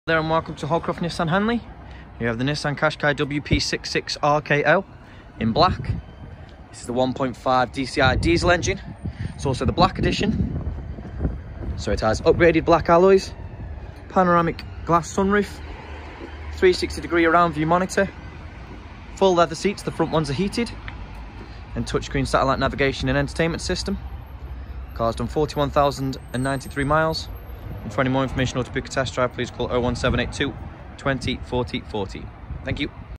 There and welcome to Holcroft Nissan Hanley. You have the Nissan Qashqai WP66RKL in black. This is the 1.5 DCI diesel engine. It's also the black edition. So it has upgraded black alloys, panoramic glass sunroof, 360-degree around view monitor, full leather seats, the front ones are heated, and touchscreen satellite navigation and entertainment system. Car's done 41,093 miles. And for any more information or to book a test drive, please call 01782 20 40 40. Thank you.